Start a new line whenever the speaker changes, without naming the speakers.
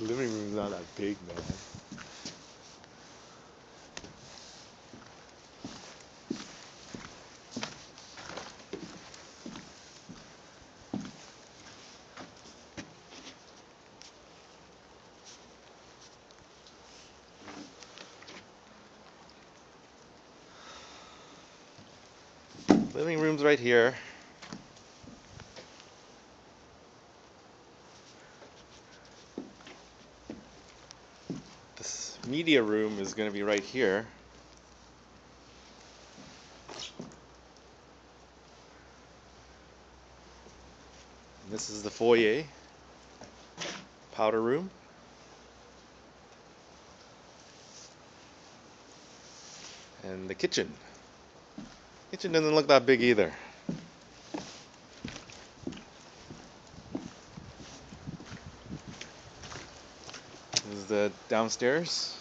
Living room's not that big, man. Living room's right here. This media room is going to be right here. And this is the foyer, powder room. And the kitchen. Kitchen doesn't look that big either. This is the downstairs.